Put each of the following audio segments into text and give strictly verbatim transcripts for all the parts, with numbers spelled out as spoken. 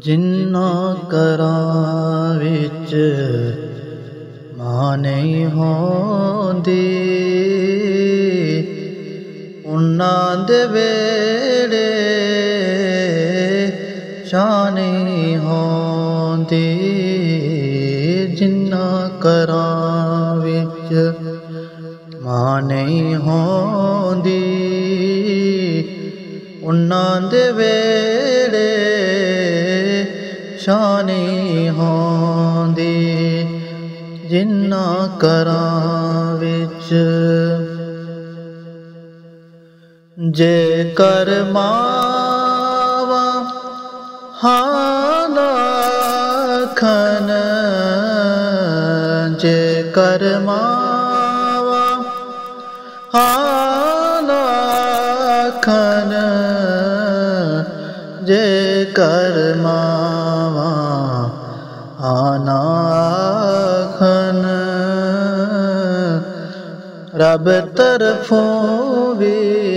ਜਿਨ੍ਹਾਂ ਘਰਾਂ ਵਿੱਚ ਮਾਂ ਨਹੀਂ ਹੁੰਦੀ, ਉਹਨਾਂ ਦੇ ਵੇੜੇ ਛਾਂ ਨਹੀਂ ਹੁੰਦੀ। ਜਿਨ੍ਹਾਂ ਘਰਾਂ ਵਿੱਚ ਮਾਂ ਨਹੀਂ ਹੁੰਦੀ, ਉਹਨਾਂ ਦੇ ਵੇੜੇ ਛਾਂ ਨਹੀਂ ਹੁੰਦੀ। ਜਿਨ੍ਹਾਂ ਘਰਾਂ ਵਿੱਚ ਜੇਕਰ ਮਾਵਾਂ ਹਾਂ ਨਾ ਆਖਣ, ਜੇਕਰ ਮਾਵਾਂ ਹਾਂ ਨਾ ਆਖਣ, ਜੇਕਰ ਮਾਵਾਂ ਹਾਂ ਨਾ ਆਖਣ, ਰੱਬ ਤਰਫੋਂ ਵੀ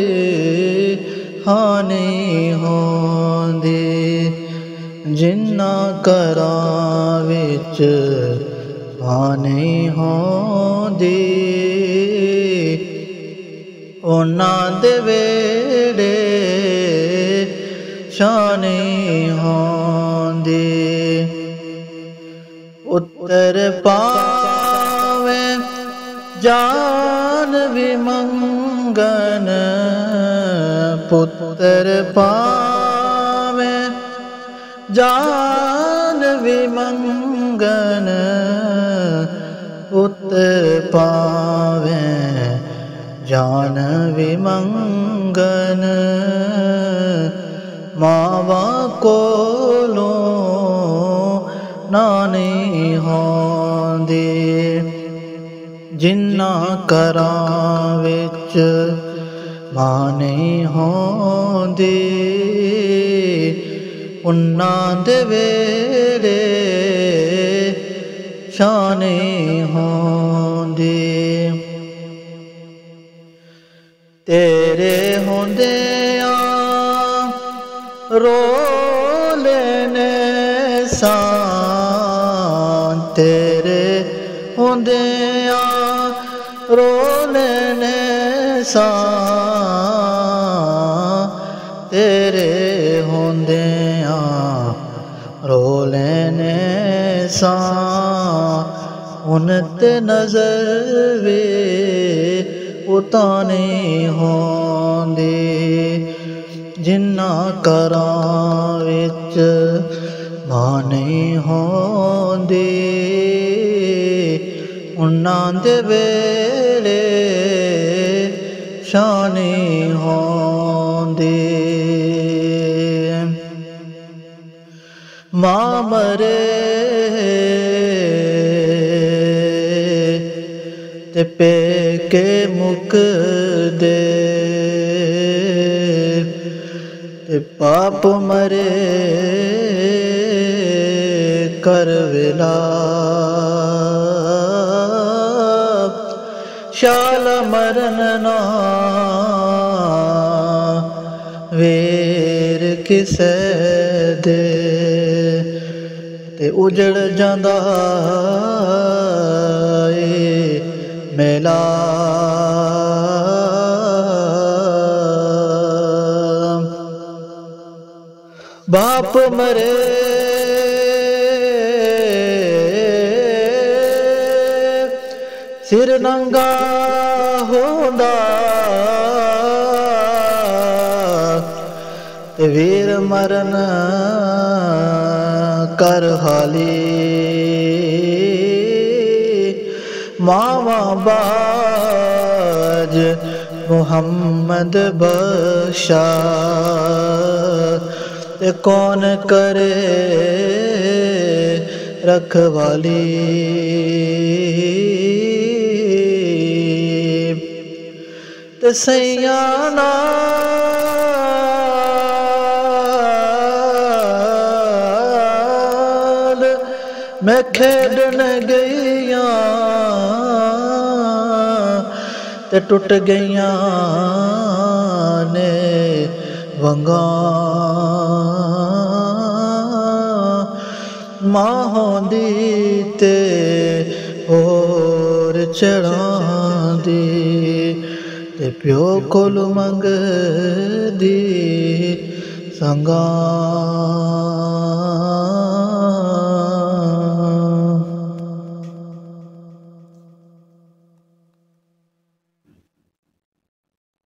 ਹਾਂ ਨਹੀਂ ਹੁੰਦੀ। ਜਿਨ੍ਹਾਂ ਘਰਾਂ ਵਿੱਚ ਮਾਂ ਨਹੀਂ ਹੁੰਦੀ, ਉਹਨਾਂ ਦੇ ਵੇੜੇ ਛਾਂ ਨਹੀਂ ਹੁੰਦੀ। ਉੱਤਰ ਪਾਵੇਂ ਜਾਨ ਵੀ ਮੰਗਣ, ਪੁੱਤਰ ਪਾਵੇਂ ਜਾਨ ਵੀ ਮੰਗਣ, ਪੁੱਤਰ ਪਾਵੇਂ ਜਾਨ ਵੀ ਮੰਗਣ, ਮਾਵਾਂ ਕੋਲੋਂ ਨਾ ਨਹੀਂ ਹੁੰਦੀ। ਜਿਨ੍ਹਾਂ ਘਰਾਂ ਵਿੱਚ ਮਾਂ ਨਹੀਂ ਹੁੰਦੀ, ਉਹਨਾਂ ਦੇ ਵੇੜੇ ਛਾਂ ਨਹੀਂ ਹੁੰਦੀ। ਤੇਰੇ ਹੁੰਦਿਆਂ ਰੋ ਲੈਨੇ ਸਾਂ, ਤੇਰੇ ਹੁੰਦਿਆਂ ਰੋ ਲੈਨੇ ਸਾਂ, ਤੇਰੇ ਹੁੰਦਿਆਂ ਰੋ ਲੈਨੇ ਸਾਂ। ਹੁਣ ਤੇ ਨਜ਼ਰ ਵੇ ਉਤਾਂ ਨਹੀਂ ਹੁੰਦੀ। ਜਿਨ੍ਹਾਂ ਘਰਾਂ ਵਿੱਚ ਮਾਂ ਨਹੀਂ ਹੁੰਦੀ, ਉਹਨਾਂ ਦੇ ਵੇੜੇ ਛਾਂ ਨਹੀਂ ਹੁੰਦੀ। ਮਾਂ ਮਰੇ ਤੇ ਪੇਕੇ ਮੁੱਕਦੇ, ਤੇ ਬਾਪ ਮਰੇ ਕਰ ਵਿਲਾਪ, ਸ਼ਾਲ ਮਰਨ ਨਾ ਵੇਰ ਕਿਸੇ ਦੇ, ਤੇ ਉਜੜ ਜਾਂਦਾ ਏ ਮੇਲਾ। ਬਾਪ ਮਰੇ ਸਿਰ ਨੰਗਾ ਹੁੰਦਾ, ਤੇ ਵੀਰ ਮਰਨ ਕਰ ਹਾਲੀ। ਮਾਵਾਂ ਬਾਜ ਮੁਹੰਮਦ ਬਖਸ਼ਾ, ਤੇ ਕੌਣ ਕਰੇ ਰਖਵਾਲੀ। ਤੇ ਸਈਆਂ ਨਾਲ ਮੈਂ ਖੇਡਣ ਗਈਆਂ, ਤੇ ਟੁੱਟ ਗਈਆਂ ਨੇ ਵੰਗਾਂ। ਮਾਂ ਹੋਂਦੀ ਤੇ ਹੋਰ ਚੜਾਂਦੀ ਤੇ ਪਿਓ ਕੋਲ ਮੰਗਦੀ ਸੰਗਾਂ